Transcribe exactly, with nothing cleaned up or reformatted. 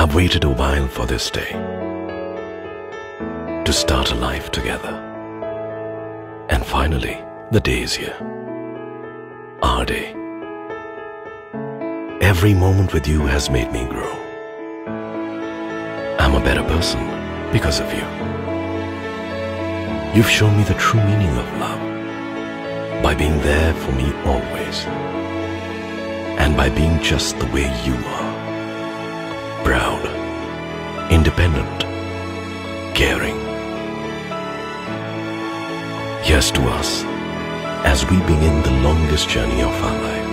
I've waited a while for this day, to start a life together. And finally, the day is here. Our day. Every moment with you has made me grow. I'm a better person because of you. You've shown me the true meaning of love by being there for me always, and by being just the way you are. Proud, independent, caring. Here's to us as we begin the longest journey of our life.